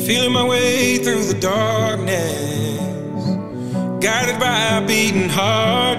Feeling my way through the darkness, guided by a beating heart.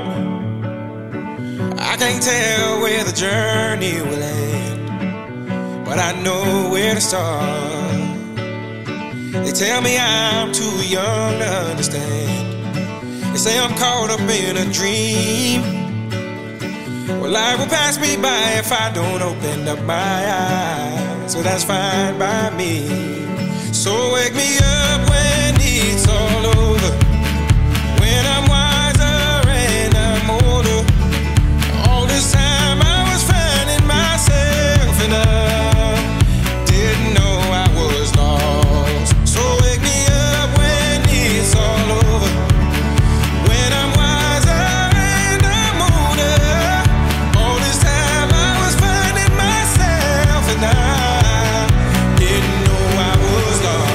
I can't tell where the journey will end, but I know where to start. They tell me I'm too young to understand. They say I'm caught up in a dream. Well, life will pass me by if I don't open up my eyes, so that's fine by me. So wake me up when it's all over, when I'm wiser and I'm older. All this time I was finding myself and I didn't know I was lost. So wake me up when it's all over, when I'm wiser and I'm older. All this time I was finding myself and I didn't know I was lost.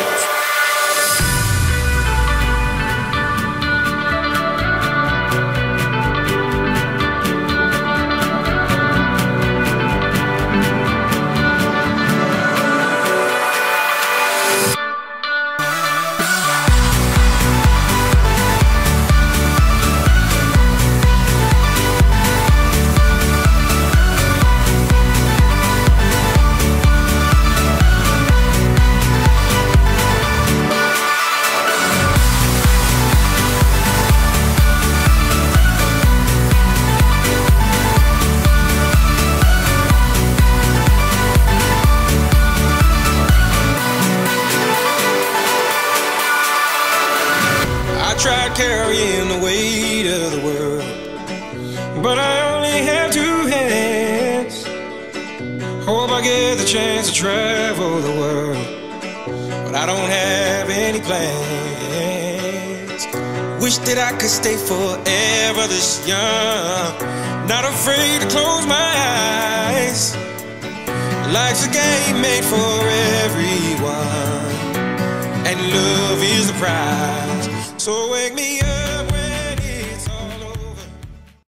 I tried carrying the weight of the world, but I only have two hands. Hope I get the chance to travel the world, but I don't have any plans. Wish that I could stay forever this young, not afraid to close my eyes. Life's a game made for everyone.